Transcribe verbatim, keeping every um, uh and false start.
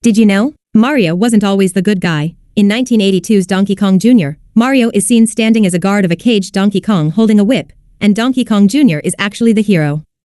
Did you know? Mario wasn't always the good guy. In nineteen eighty-two's Donkey Kong Junior, Mario is seen standing as a guard of a caged Donkey Kong holding a whip, and Donkey Kong Junior is actually the hero.